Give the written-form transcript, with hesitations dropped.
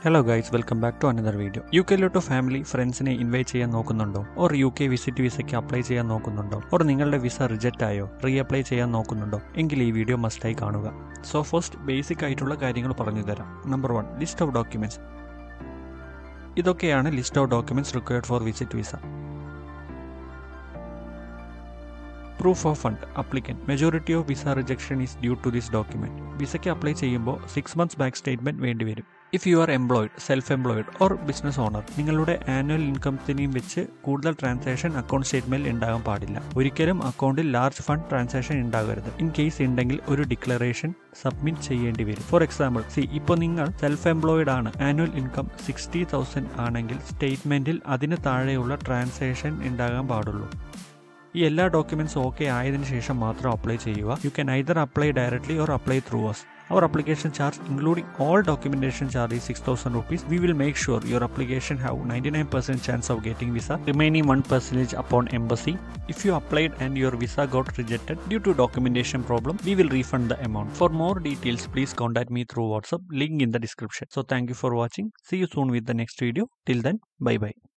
Hello guys, welcome back to another video. UK ലോട്ട് family ഫ്രണ്ട്സിനെ invite ചെയ്യാൻ നോക്കുന്നുണ്ടോ? ഓർ UK വിസിറ്റ് വിസയ്ക്ക് അപ്ലൈ ചെയ്യാൻ നോക്കുന്നുണ്ടോ? ഓർ നിങ്ങളുടെ വിസ റിജക്റ്റ് ആയോ? റീ അപ്ലൈ ചെയ്യാൻ നോക്കുന്നുണ്ടോ? എങ്കിൽ ഈ വീഡിയോ മസ്റ്റായി കാണുക. സോ ഫസ്റ്റ് ബേസിക് ആയിട്ടുള്ള കാര്യങ്ങൾ പറഞ്ഞു തരാം. Number 1, list of documents. ഇതൊക്കെയാണ് list of documents required for visit visa. Proof of fund, applicant. Majority of visa rejection is due to this document. വിസയ്ക്ക് അപ്ലൈ ചെയ്യുമ്പോൾ 6 months ബാക്ക് സ്റ്റേറ്റ്മെന്റ് വേണ്ടിവരും. If you are employed, self employed or business owner, നിങ്ങളുടെ annual ഇൻകംത്തിനെയും വെച്ച് കൂടുതൽ transaction account സ്റ്റേറ്റ്മെന്റിൽ ഉണ്ടാകാൻ പാടില്ല. ഒരിക്കലും അക്കൗണ്ടിൽ ലാർജ് ഫണ്ട് ട്രാൻസാക്ഷൻ ഉണ്ടാകരുത്. ഇൻ കേസ് ഉണ്ടെങ്കിൽ ഒരു ഡിക്ലറേഷൻ സബ്മിറ്റ് ചെയ്യേണ്ടി വരും. ഫോർ എക്സാമ്പിൾ, ഇപ്പോൾ നിങ്ങൾ സെൽഫ് എംപ്ലോയിഡ് ആണ്, ആനുവൽ ഇൻകം 60,000 ആണെങ്കിൽ സ്റ്റേറ്റ്മെന്റിൽ അതിന് താഴെയുള്ള ട്രാൻസാക്ഷൻ ഉണ്ടാകാൻ പാടുള്ളൂ. ഈ എല്ലാ ഡോക്യുമെന്റ്സ് ഓക്കെ ആയതിനു ശേഷം മാത്രം അപ്ലൈ ചെയ്യുക. You can either apply directly or apply through us. Our application charge, including all documentation charge, is 6,000 rupees. We will make sure your application have 99% chance of getting visa, remaining 1% upon embassy. If you applied and your visa got rejected due to documentation problem, we will refund the amount. For more details, please contact me through WhatsApp, link in the description. So thank you for watching. See you soon with the next video. Till then, bye bye.